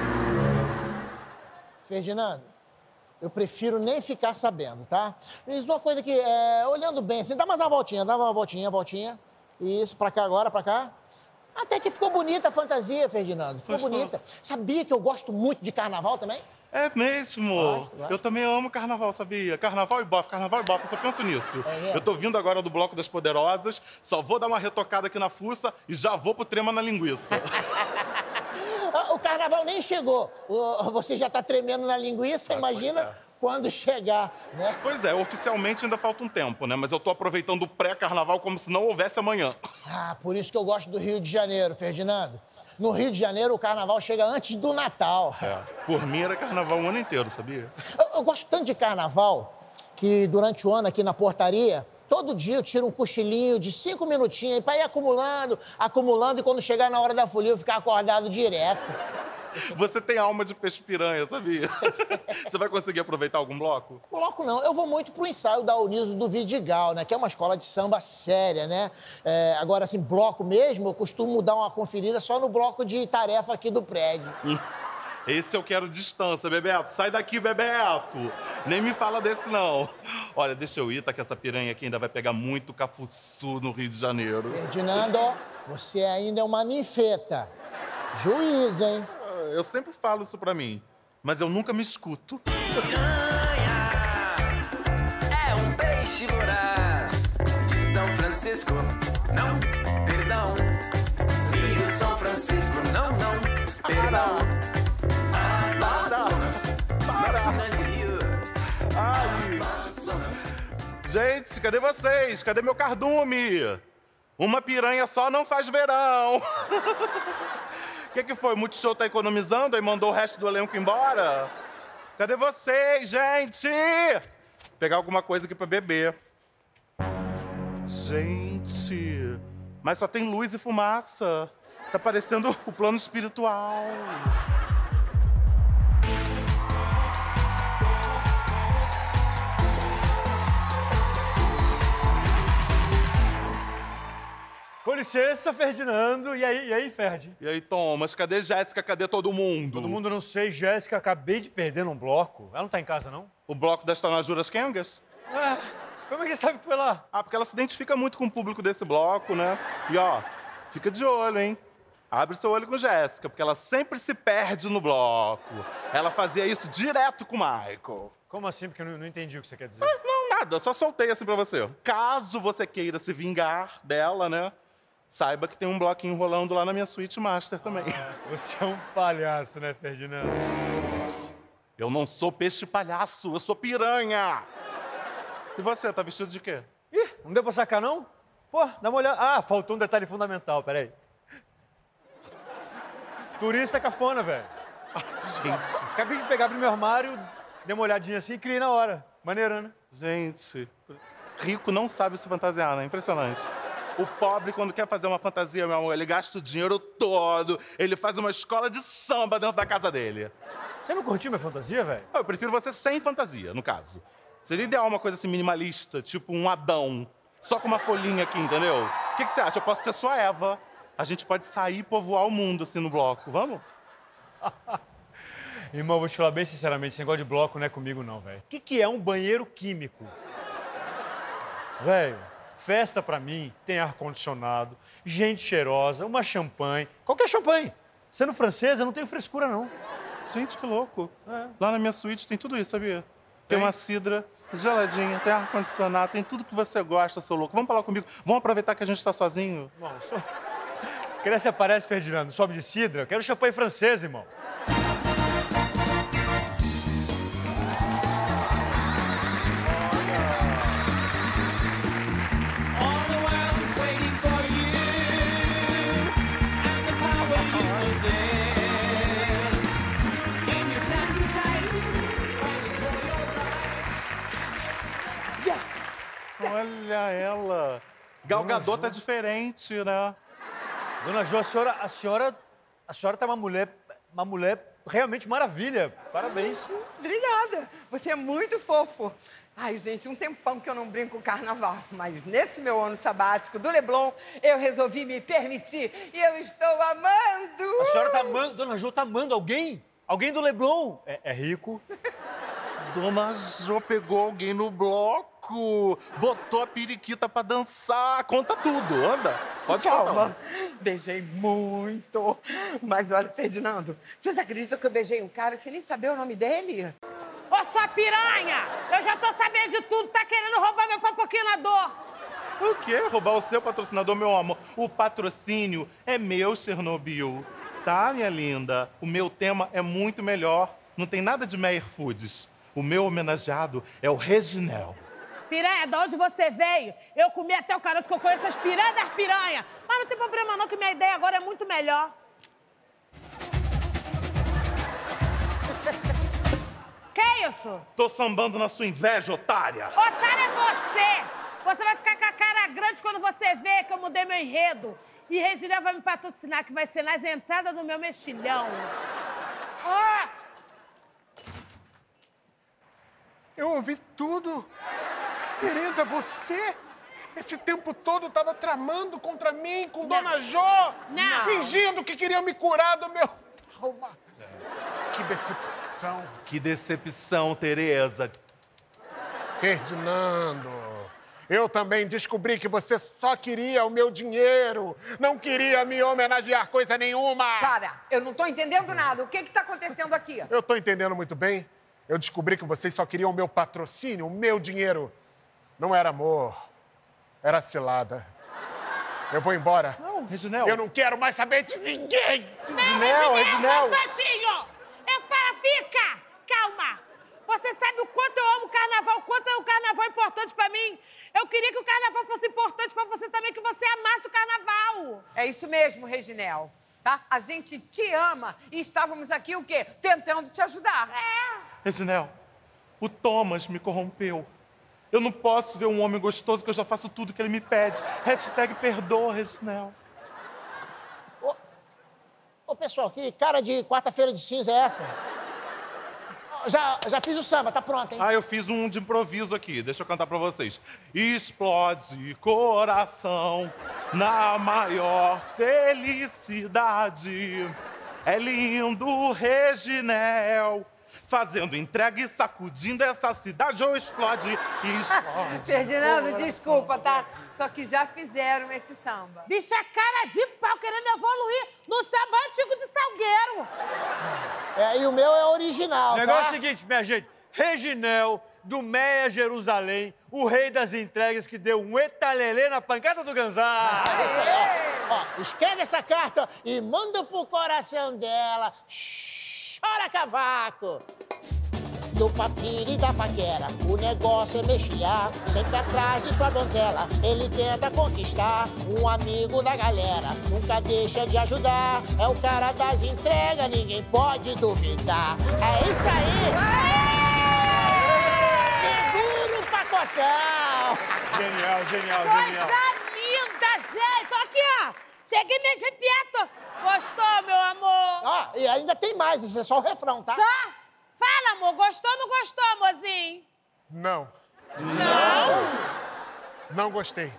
Ferdinando, eu prefiro nem ficar sabendo, tá? Mas uma coisa que, olhando bem assim, dá mais uma voltinha. Isso, pra cá agora, pra cá. Até que ficou bonita a fantasia, Ferdinando. Ficou bonita. Sabia que eu gosto muito de carnaval também? É mesmo? Gosto. Eu também amo carnaval, sabia? Carnaval e bofe, eu só penso nisso. Eu tô vindo agora do Bloco das Poderosas, só vou dar uma retocada aqui na fuça e já vou pro trema na linguiça. O carnaval nem chegou. Você já tá tremendo na linguiça, imagina quando chegar, né? Pois é, oficialmente ainda falta um tempo, né? Mas eu tô aproveitando o pré-carnaval como se não houvesse amanhã. Ah, por isso que eu gosto do Rio de Janeiro, Ferdinando. No Rio de Janeiro, o carnaval chega antes do Natal. Por mim era carnaval o ano inteiro, sabia? Eu gosto tanto de carnaval que durante o ano aqui na portaria, todo dia eu tiro um cochilinho de 5 minutinhos aí pra ir acumulando, e quando chegar na hora da folia eu ficar acordado direto. Você tem alma de peixe piranha, sabia? Você vai conseguir aproveitar algum bloco? Bloco não, eu vou muito pro ensaio da Uniso do Vidigal, né? Que é uma escola de samba séria, né? Agora, assim, bloco mesmo, eu costumo dar uma conferida só no bloco de tarefa aqui do prédio. Esse eu quero distância, Bebeto. Sai daqui, Bebeto. Nem me fala desse, não. Olha, deixa eu ir, tá? Que essa piranha aqui ainda vai pegar muito cafuçu no Rio de Janeiro. Ferdinando, você ainda é uma ninfeta. Juiz, hein? Eu sempre falo isso pra mim, mas eu nunca me escuto. É um peixe voraz de São Francisco. Não, perdão. Rio São Francisco. Não, perdão. Amazonas. Amazonas. Gente, cadê vocês? Cadê meu cardume? Uma piranha só não faz verão. O que foi? O Multishow tá economizando e mandou o resto do elenco embora? Cadê vocês, gente? Pegar alguma coisa aqui pra beber. Gente, mas só tem luz e fumaça. Tá parecendo o plano espiritual. Com licença, Ferdinando. E aí, Ferdi? E aí, Thomas, cadê Jéssica? Cadê todo mundo? Todo mundo não sei. Jéssica, acabei de perder num bloco. Ela não tá em casa, não? O bloco das Tanajuras Kengas? Como é que sabe que foi lá? Ah, porque ela se identifica muito com o público desse bloco, né? E ó, fica de olho, hein? Abre seu olho com Jéssica, porque ela sempre se perde no bloco. Ela fazia isso direto com o Michael. Como assim? Porque eu não entendi o que você quer dizer. Não, nada. Só soltei assim pra você. Caso você queira se vingar dela, né? Saiba que tem um bloquinho rolando lá na minha suíte master também. Você é um palhaço, né, Ferdinando? Eu não sou peixe palhaço, eu sou piranha. E você, tá vestido de quê? Ih, não deu pra sacar, não? Pô, dá uma olhada. Ah, faltou um detalhe fundamental, peraí. Turista cafona, velho. Gente. Acabei de pegar, abrir meu armário, dei uma olhadinha assim e criei na hora. Maneiro, né? Gente, rico não sabe se fantasiar, né? Impressionante. O pobre, quando quer fazer uma fantasia, meu amor, ele gasta o dinheiro todo. Ele faz uma escola de samba dentro da casa dele. Você não curtiu minha fantasia, velho? Eu prefiro você sem fantasia, no caso. Seria ideal uma coisa assim minimalista, tipo um Adão. Só com uma folhinha aqui, entendeu? O que você acha? Eu posso ser sua Eva. A gente pode sair e povoar o mundo, assim, no bloco. Vamos? Irmão, vou te falar bem sinceramente, esse negócio de bloco não é comigo, não, velho. O que é um banheiro químico? Velho, festa pra mim tem ar-condicionado, gente cheirosa, uma champanhe. Qualquer champanhe. Sendo francesa, eu não tenho frescura, não. Gente, que louco. Lá na minha suíte tem tudo isso, sabia? Tem uma cidra geladinha, tem ar-condicionado, tem tudo que você gosta, seu louco. Vamos falar comigo? Vamos aproveitar que a gente tá sozinho? Bom, Querer se aparece, Ferdinando, sobe de cidra? Eu quero champanhe francês, irmão. All the world's waiting for you. Olha ela. Gal Gadot tá diferente, né? Dona Jo, a senhora tá uma mulher realmente maravilha. Parabéns. Obrigada. Você é muito fofo. Ai, gente, um tempão que eu não brinco com carnaval. Mas nesse meu ano sabático do Leblon, eu resolvi me permitir e eu estou amando. A senhora tá amando... Dona Jo tá amando alguém? Alguém do Leblon? É rico? Dona Jo pegou alguém no bloco, botou a periquita pra dançar. Conta tudo, anda. Pode Calma. Beijei muito. Mas olha, Ferdinando, vocês acreditam que eu beijei um cara sem nem saber o nome dele? Ô, sua piranha! Eu já tô sabendo de tudo, tá querendo roubar meu patrocinador! O quê? Roubar o seu patrocinador, meu amor? O patrocínio é meu, Chernobyl. Tá, minha linda? O meu tema é muito melhor. Não tem nada de Meyer Foods. O meu homenageado é o Reginel. Piranha, de onde você veio? Eu comi até o caroço que eu conheço as piranhas das piranhas. Mas não tem problema não, que minha ideia agora é muito melhor. Que isso? Tô sambando na sua inveja, otária. Otário é você! Você vai ficar com a cara grande quando você vê que eu mudei meu enredo. E Reginel vai me patrocinar, que vai ser nas entradas do meu mexilhão. Ah! Eu ouvi tudo. Tereza, você, esse tempo todo, estava tramando contra mim, com Dona Jo. Não. Fingindo que queria me curar do meu trauma. Que decepção. Que decepção, Tereza. Ferdinando, eu também descobri que você só queria o meu dinheiro. Não queria me homenagear coisa nenhuma. Para, eu não tô entendendo nada. O que tá acontecendo aqui? Eu tô entendendo muito bem. Eu descobri que vocês só queriam o meu patrocínio, o meu dinheiro. Não era amor, era cilada. Eu vou embora. Não, Reginel. Eu não quero mais saber de ninguém. Reginel. Um instantinho. Fica! Calma. Você sabe o quanto eu amo o carnaval, o quanto o carnaval é importante pra mim. Eu queria que o carnaval fosse importante pra você também, que você amasse o carnaval. É isso mesmo, Reginel. Tá? A gente te ama e estávamos aqui o quê? Tentando te ajudar. Reginel, o Thomas me corrompeu. Eu não posso ver um homem gostoso que eu já faço tudo que ele me pede. Hashtag perdoa, Reginel. Ô, pessoal, que cara de quarta-feira de cinza é essa? Já fiz o samba, tá pronto, hein? Ah, eu fiz um de improviso aqui. Deixa eu cantar pra vocês. Explode coração na maior felicidade. É lindo, Reginel. Fazendo entrega e sacudindo essa cidade, ou explode e explode. Ferdinando, desculpa, tá? Só que já fizeram esse samba. Bicha, cara de pau, querendo evoluir no samba antigo de Salgueiro. E o meu é original, O negócio é o tá? seguinte, minha gente. Reginel, do Meia Jerusalém, o rei das entregas que deu um etalelê na pancada do Ganzá. Isso aí, ó, escreve essa carta e manda pro coração dela. Chora, cavaco! Do papiro e da paquera, o negócio é mexilhar, sempre atrás de sua donzela. Ele tenta conquistar um amigo da galera, nunca deixa de ajudar. É o cara das entregas, ninguém pode duvidar. É isso aí! Segura o pacotão! Genial. Coisa linda, gente! Ó aqui, ó! Cheguei me arrepiando! Gostou, meu amor? Ó, e ainda tem mais, isso é só o refrão, tá? Só? Fala, amor. Gostou ou não gostou, amorzinho? Não. Não? Não gostei.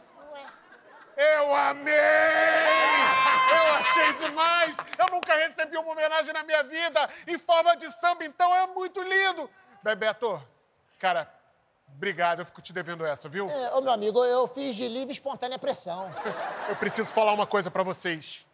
Eu amei! Eu achei demais! Eu nunca recebi uma homenagem na minha vida em forma de samba, então é muito lindo! Bebeto, cara, obrigado, eu fico te devendo essa, viu? Ô, meu amigo, eu fiz de livre e espontânea pressão. Eu preciso falar uma coisa pra vocês.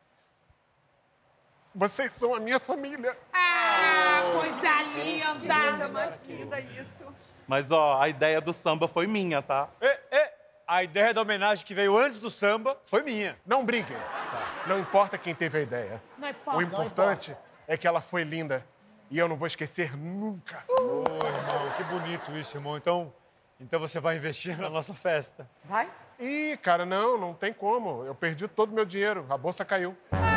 Vocês são a minha família. Ah, coisa linda! Que coisa mais linda isso. Mas, ó, a ideia do samba foi minha, tá? A ideia da homenagem que veio antes do samba foi minha. Não briguem. Não importa quem teve a ideia. Não importa. O importante é que ela foi linda. E eu não vou esquecer nunca. Ô, irmão, que bonito isso, irmão. Então você vai investir na nossa festa. Vai? Ih, cara, não tem como. Eu perdi todo o meu dinheiro. A bolsa caiu.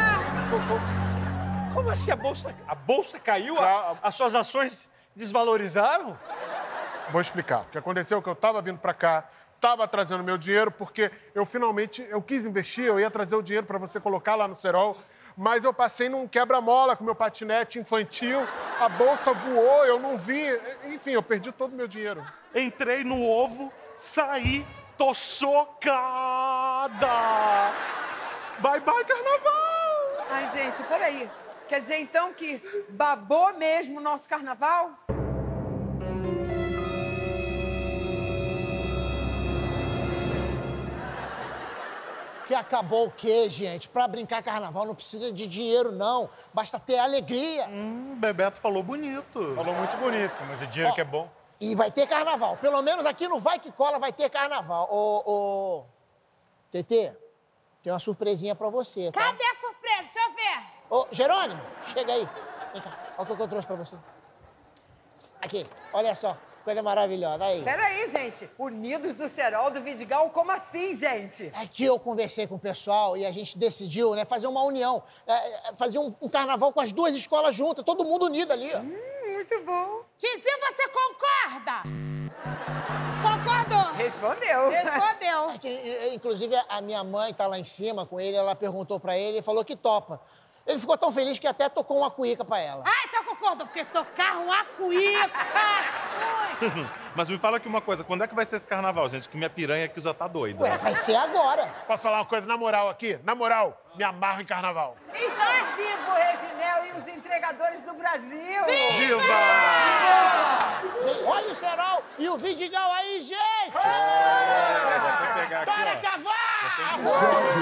Como assim a bolsa caiu? As suas ações desvalorizaram? Vou explicar. O que aconteceu é que eu tava vindo pra cá, estava trazendo meu dinheiro, porque eu finalmente quis investir, eu ia trazer o dinheiro para você colocar lá no cerol, mas eu passei num quebra-mola com meu patinete infantil, a bolsa voou, eu não vi, enfim, eu perdi todo o meu dinheiro. Entrei no ovo, saí, tô chocada! Bye, bye, carnaval! Ai, gente, peraí. Quer dizer, então, que babou mesmo o nosso carnaval? Que acabou o quê, gente? Pra brincar carnaval não precisa de dinheiro, não. Basta ter alegria. Bebeto falou bonito. Falou muito bonito, mas é dinheiro que é bom. E vai ter carnaval. Pelo menos aqui no Vai Que Cola vai ter carnaval. Tetê, tem uma surpresinha pra você, tá? Cadê a surpresa? Deixa eu ver. Ô, Jerônimo, chega aí. Vem cá, olha o que eu trouxe pra você. Aqui, olha só. Coisa maravilhosa, aí. Peraí, gente. Unidos do Cerol, do Vidigal, como assim, gente? É que eu conversei com o pessoal e a gente decidiu, né, fazer uma união. Fazer um carnaval com as duas escolas juntas, todo mundo unido ali, ó. Muito bom. Tizinho, você concorda? Concordou. Respondeu. Respondeu. É que, inclusive, a minha mãe tá lá em cima com ele, ela perguntou pra ele e falou que topa. Ele ficou tão feliz que até tocou uma cuíca pra ela. Ah, então concordou, porque tocar uma cuíca. Mas me fala aqui uma coisa, quando é que vai ser esse carnaval, gente? Que minha piranha aqui já tá doida. Ué, vai ser agora. Posso falar uma coisa na moral aqui? Na moral, me amarro em carnaval. Então é vivo o Reginel e os entregadores do Brasil! Viva! Gente, olha o Cerol e o Vidigal aí, gente! Vou pegar aqui, Para ó. cavar!